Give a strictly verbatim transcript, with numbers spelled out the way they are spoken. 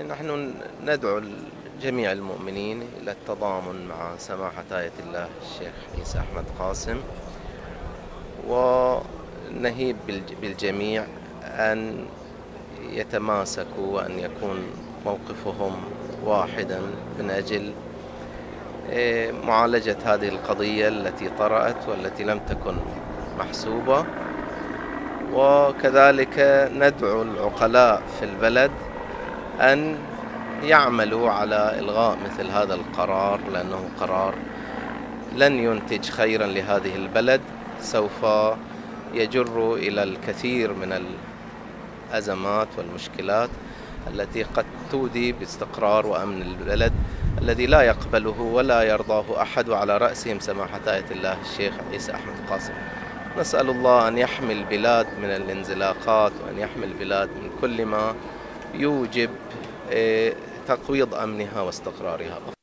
نحن ندعو جميع المؤمنين إلى التضامن مع سماحة آية الله الشيخ عيسى أحمد قاسم، ونهيب بالجميع أن يتماسكوا وأن يكون موقفهم واحدا من أجل معالجة هذه القضية التي طرأت والتي لم تكن محسوبة. وكذلك ندعو العقلاء في البلد أن يعملوا على إلغاء مثل هذا القرار، لأنه قرار لن ينتج خيرا لهذه البلد، سوف يجر إلى الكثير من الأزمات والمشكلات التي قد تودي باستقرار وأمن البلد الذي لا يقبله ولا يرضاه أحد، وعلى رأسهم سماحة آية الله الشيخ عيسى أحمد قاسم. نسأل الله أن يحمي البلاد من الانزلاقات، وأن يحمي البلاد من كل ما يوجب تقويض أمنها واستقرارها.